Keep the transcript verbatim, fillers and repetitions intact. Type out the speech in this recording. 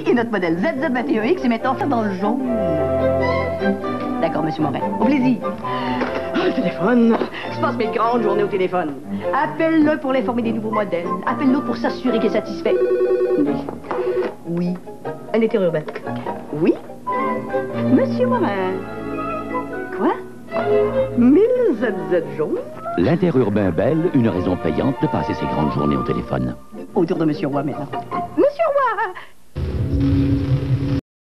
et notre modèle Z Z vingt et un X est maintenant fait dans le jaune. D'accord, monsieur Morin. Au plaisir. Oh, le téléphone. Je passe mes grandes journées au téléphone. Appelle-le pour l'informer des nouveaux modèles. Appelle-le pour s'assurer qu'il est satisfait. Oui. Oui. Un interurbain. Oui. Monsieur Morin. Quoi? mille Z Z jaunes? L'interurbain Belle, une raison payante de passer ses grandes journées au téléphone. Autour de Monsieur Roy maintenant. Monsieur Roy!